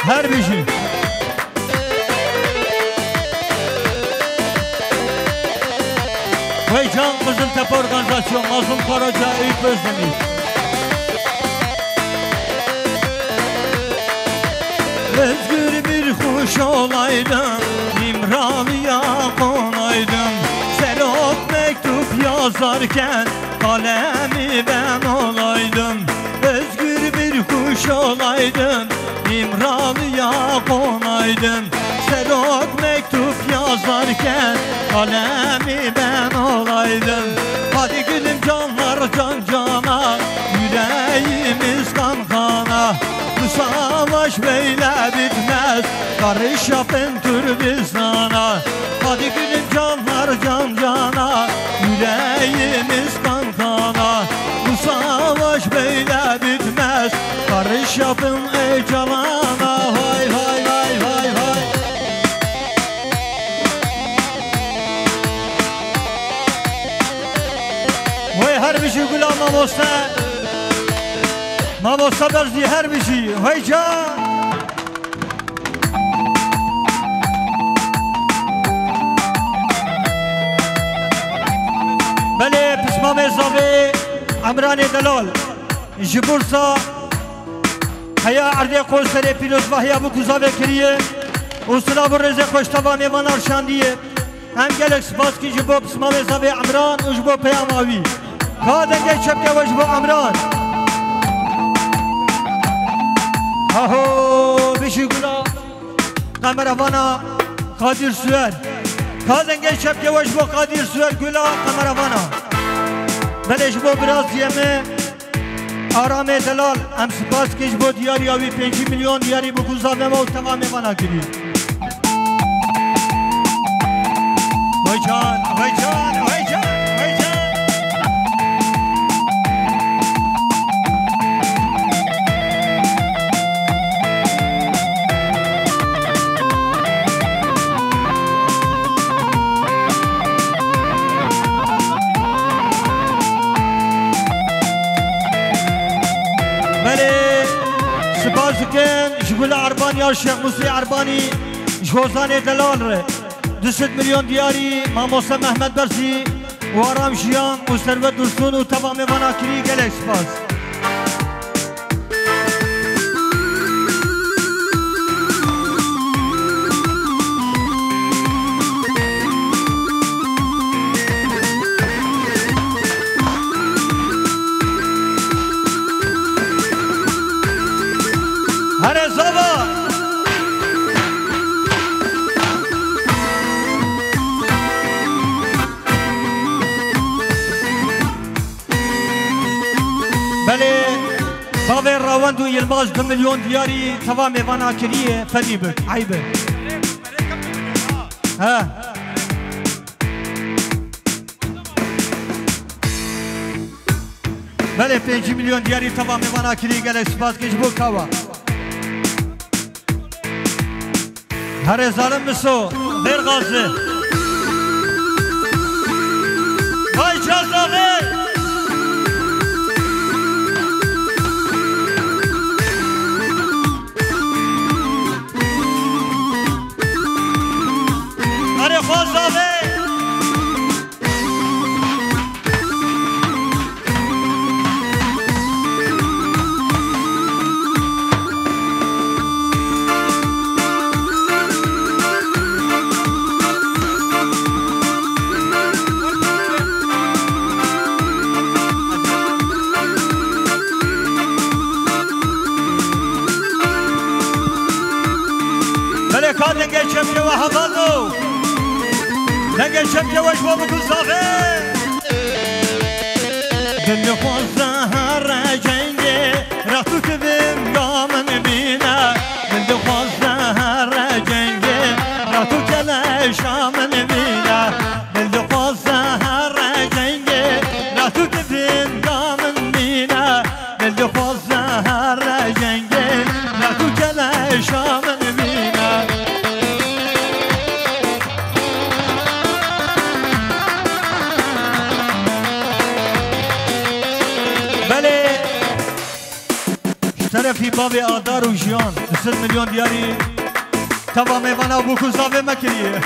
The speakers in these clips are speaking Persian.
هر بشی وی جان قزل تپا ارگانزاسیون مازم کاراجا ایت بزنید özgür bir kuş olaydım, İmralı'ya konaydım. Serok mektup yazarken kalemi ben olaydım. Özgür bir kuş olaydım, İmralı'ya konaydım. Serok mektup yazarken kalemi ben olaydım. Hadi gülüm canlar can cana, yüreğimiz kan kana. Bu savaş böyle bitmez, karış yapın Türbistan'a. Hadi gülüm canlar can cana, yüreğimiz kan kana. Bu savaş böyle bitmez, karış yapın ey calana. Vay vay vay vay vay. Vay her bir şey gülama bosta. Mamosta berzi her bir şey. Vay can. Bale pisma mezavi Amrani Delal Jibursa Haya arde konsere piloz vahya bu kuzave kiriye Usula bu reze koştava mevan arşandiye Hem gelek spas ki jibo pisma mezavi Amran ujbo peyamavi Kadenge çepke vajbo Amran Aho bişigula kameravana Kadir Süer Kadenge çepke vajbo Kadir Süer gula kameravana Beleş bu biraz yeme Arame Delal Hem spas ki jibo diyari avi 5 milyon diyari bu kuzave mav tamam evana kiri Vay can, vay can, vay can, vay can شغل عرباني يا الشيخ موسى عرباني جوزان دلال 200 مليون دياري مع موسى محمد برسي وارام شيام وثروت درسون وتمام مناكري جالك سباس هر زبا بله بابا راوند و یلماز 2 میلیون دیاری تمام وانا کریه فنی بک عیبه ها بله 5 میلیون دیاری تمام وانا کریه گله سپاس کش بو کوا هر ظالم مسو غیر غازه وای جزاغه هر خوازاغه کادن geçem ki vahavalu ne geçem ki vajbo bu kuzave dil khazara cenge ratu kibim yaman bina dil khazara cenge ratu kala shaman bina dil khazara cenge ratu kibim yaman bina dil khazara cenge ratu kala shaman و جیان 100 میلیون دیاری توا میوانا بو کوزاوه مکریه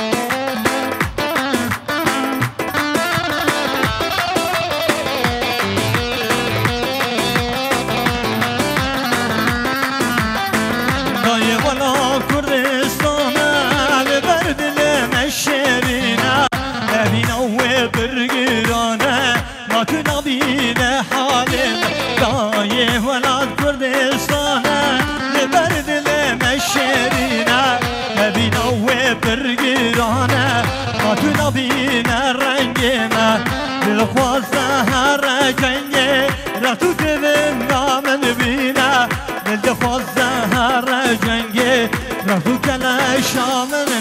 دایه والا کردستانه لبر دل مشرینه ببینه و برگرانه ما تو نبینه حالم دایه والا کردستانه لبر دل مشرینه ببینه و برگرانه ما تو نبینه رنگمه دلخواسته هر جنگه را تو دلم نامن بینه دلخواسته هر جنگه را تو کل شامن